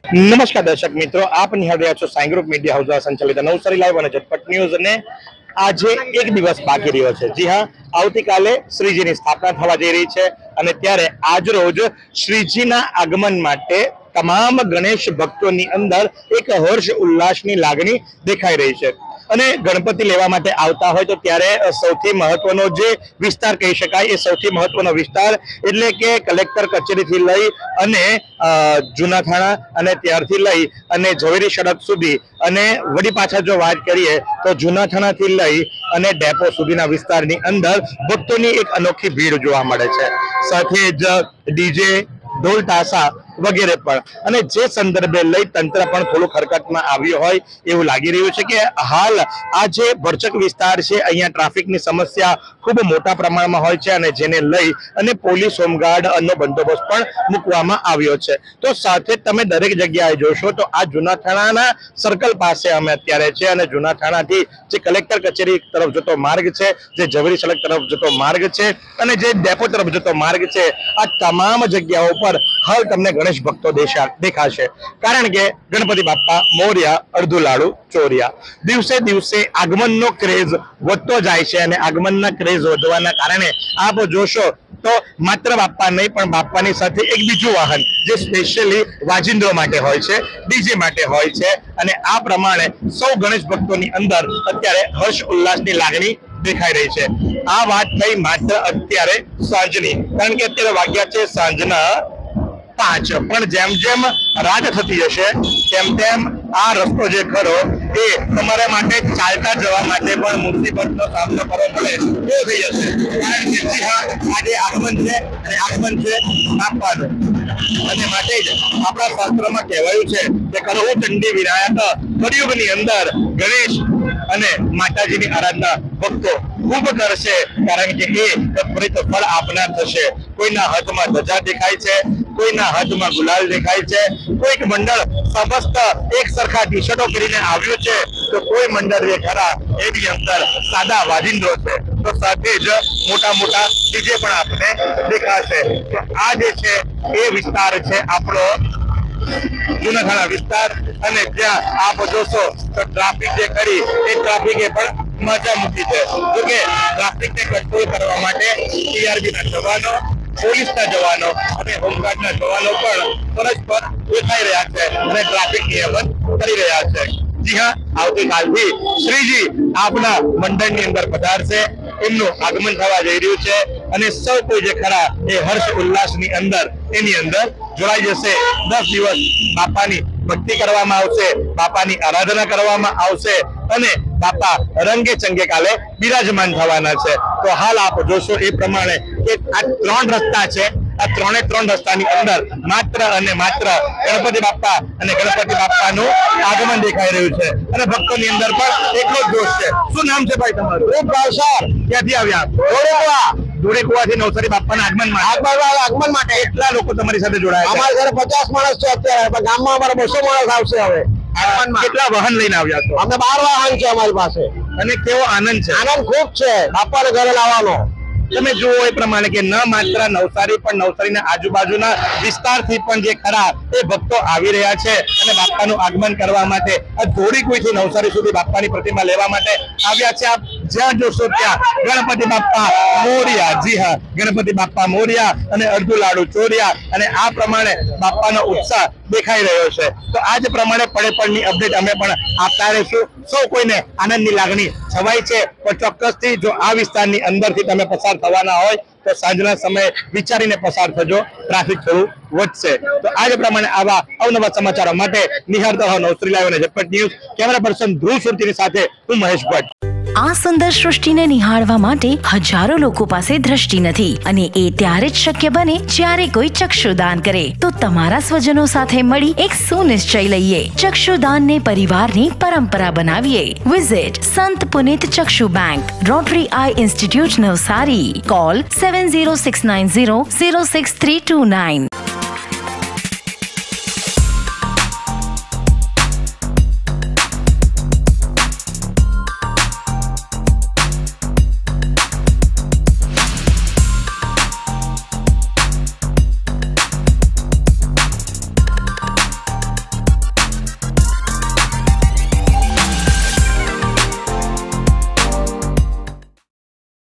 नमस्कार दर्शक मित्रों, आप निहाळ રહ્યા છો સાઈ ગ્રુપ મીડિયા હાઉસ દ્વારા સંચાલિત નવસારી લાઈવ અને ઝટપટ ન્યૂઝ ને આજે એક દિવસ બાકી રહ્યો છે। જી હા, આવતીકાલે શ્રીજીની સ્થાપના થવા જઈ રહી છે અને ત્યારે આજ રોજ શ્રીજીના આગમન માટે તમામ ગણેશ ભક્તોની અંદર એક હર્ષ ઉલ્લાસની લાગણી દેખાઈ રહી છે અને ગણપતિ લેવા માટે આવતા હોય તો ત્યારે સૌથી મહત્વનો જે વિસ્તાર કહી શકાય એ સૌથી મહત્વનો વિસ્તાર એટલે કે કલેક્ટર કચેરીથી લઈ અને જૂના થાણા અને ત્યારથી લઈ અને ઝવેરી સડક સુધી અને વળી પાછા જો વાત કરીએ તો જૂના થાણાથી લઈ અને ડેપો સુધીના વિસ્તારની અંદર ભક્તોની એક અનોખી ભીડ જોવા મળે છે। સાથે જ ડીજે, ઢોલ તાશા વગેરે પણ અને જે સંદર્ભે લઈ તંત્ર પણ થોડું હરકતમાં આવ્યું હોય એવું લાગી રહ્યું છે કે હાલ આ જે ભરચક વિસ્તાર છે અહીંયા ટ્રાફિકની સમસ્યા ખૂબ મોટા પ્રમાણમાં હોય છે અને જેને લઈ અને પોલીસ હોમગાર્ડ નો બંદોબસ્ત પણ મૂકવામાં આવ્યો છે। તો સાથે તમે દરેક જગ્યાએ જોશો તો આ જૂના થાણાના સર્કલ પાસે અમે અત્યારે છે અને જૂના થાણાથી જે કલેક્ટર કચેરી તરફ જતો માર્ગ છે, જે ઝવેરી સડક તરફ જતો માર્ગ છે અને જે ડેપો તરફ જતો માર્ગ છે, આ તમામ જગ્યાઓ પર હાલ તમને ગણેશ ભક્તો દેખાશે। કારણ કે ગણપતિ બાપ્પા મોર્યા, અડધું લાડુ ચોર્યા। દિવસે દિવસે આગમનનો ક્રેઝ વધતો જાય છે અને આગમનના ક્રેઝ વધવાના કારણે આપ જોશો તો માત્ર બાપ્પા નહીં પણ બાપ્પાની સાથે એક બીજું વાહન જે સ્પેશિયલી વાજિંદ્રો માટે હોય છે, ડીજે માટે હોય છે અને આ પ્રમાણે સૌ ગણેશ ભક્તોની અંદર અત્યારે હર્ષ ઉલ્લાસની લાગણી દેખાઈ રહી છે। આ વાત થઈ માત્ર અત્યારે સાંજની, કારણ કે અત્યારે વાગ્યા છે સાંજના 5 પણ જેમ જેમ રાત થતી જશે તેમ તેમ આ રસ્તો જે ખરો એ તમારા માટે ચાલતા જવા માટે પણ મુસીબતનો સામનો કરવો પડે એવો થઈ જશે। કારણ કે જી હા, આજે આગમન છે અને આગમન છે બાપ્પાનું અને માટે જ આપણા શાસ્ત્રમાં કહેવાયું છે કે કરવું ચંડી વિનાયક, કળિયુગની અંદર ગણેશ અને માતાજીની આરાધના ભક્તો ખૂબ કરશે કારણ કે એ તત્પરિત ફળ આપનાર થશે। કોઈના હાથમાં ધજા દેખાય છે, કોઈના હાથમાં ગુલાલ દેખાય છે, કોઈક મંડળ સમસ્ત એક સરખા ટી શર્ટો પહેરીને આવ્યું છે તો કોઈ મંડળ જે ખરા એની અંદર સાદા વાજિંદ્રો છે, તો સાથે જ મોટા મોટા ડીજે પણ આપને દેખાશે। તો આ જે છે એ વિસ્તાર છે આપણો જૂના થાણા વિસ્તાર અને ત્યાં આપ જોશો તો ટ્રાફિક જે કરી એ ટ્રાફિકે પણ મજા મૂકી છે। જોકે ટ્રાફિકને કંટ્રોલ કરવા માટે ટીઆરબીના જવાનો, પોલીસના જવાનો અને હોમગાર્ડના જવાનો પણ ફરજ પર દેખાઈ રહ્યા છે અને ટ્રાફિક નિયમન કરી રહ્યા છે। જી હા, આવતીકાલથી શ્રીજી આપના મંડળની અંદર પધારશે, એમનું આગમન થવા જઈ રહ્યું છે અને સૌ કોઈ જે ખરા એ હર્ષ ઉલ્લાસની અંદર એની અંદર જોડાઈ જશે। 10 દિવસ બાપાની ભક્તિ કરવામાં આવશે, બાપાની આરાધના કરવામાં આવશે અને બાપા રંગે ચંગે કાલે બિરાજમાન થવાના છે। તો હાલ આપ જોશો એ પ્રમાણે કે આ 3 રસ્તા છે, આ 3 રસ્તાની અંદર માત્ર અને માત્ર ગણપતિ બાપ્પા અને ગણપતિ બાપ્પાનું આગમન દેખાઈ રહ્યું છે અને ભક્તોની અંદર પણ એટલો જ જોશ છે। શું નામ છે ભાઈ તમારું? ક્યાંથી આવ્યા? ધોળીકુવાથી નવસારી બાપ્પાના આગમન માટે કેટલા લોકો તમારી સાથે જોડાયા? અમારા ઘરે 50 માણસ છે અત્યારે, પણ ગામમાં અમારે 200 માણસ આવશે હવે આગમનમાં। કેટલા વાહન લઈને આવ્યા છો? અમે 12 વાહન છે અમારી પાસે અને કેવો આનંદ છે? આનંદ ખૂબ છે બાપાને ઘરે લાવવાનો। તમે જુઓ એ પ્રમાણે કે ન માત્ર નવસારી પણ નવસારીના આજુબાજુના વિસ્તારથી પણ જે ખરા એ ભક્તો આવી રહ્યા છે અને બાપ્પાનું આગમન કરવા માટે આ ધોળીકુઈથી નવસારી સુધી બાપ્પાની પ્રતિમા લેવા માટે આવ્યા છે। આપ જ્યાં જોશો ત્યાં ગણપતિ બાપ્પા મોર્યા, જી હા, ગણપતિ બાપ્પા મોર્યા અને અડધું લાડુ ચોર્યા અને આ પ્રમાણે બાપ્પાનો ઉત્સાહ દેખાઈ રહ્યો છે। તો આ જ પ્રમાણે પડે પડની અપડેટ અમે પણ આપતા રહીશું। સૌ કોઈને આનંદની લાગણી છવાઈ છે પણ ચોક્કસથી જો આ વિસ્તારની અંદરથી તમે પસાર થવાના હોય તો સાંજના સમયે વિચારીને પસાર થજો, ટ્રાફિક થોડું વધશે। તો આ જ પ્રમાણે આવા અવનવા સમાચારો માટે નિહાળતા રહો નવસારી લાઈવ અને ઝટપટ ન્યૂઝ। કેમેરા પર્સન ધ્રુવ સુરતીની સાથે હું મહેશ ભટ્ટ। આ સુંદર સૃષ્ટિને નિહાળવા માટે હજારો લોકો પાસે દ્રષ્ટિ નથી અને એ ત્યારે જ શક્ય બને જ્યારે કોઈ ચક્ષુદાન કરે। તો તમારા સ્વજનો સાથે મળી એક સુનિશ્ચય લઈએ, ચક્ષુદાનને પરિવારની પરંપરા બનાવીએ। Visit Sant Punit Chakshu bank, rotary eye institute Navsari. Call 7069006329।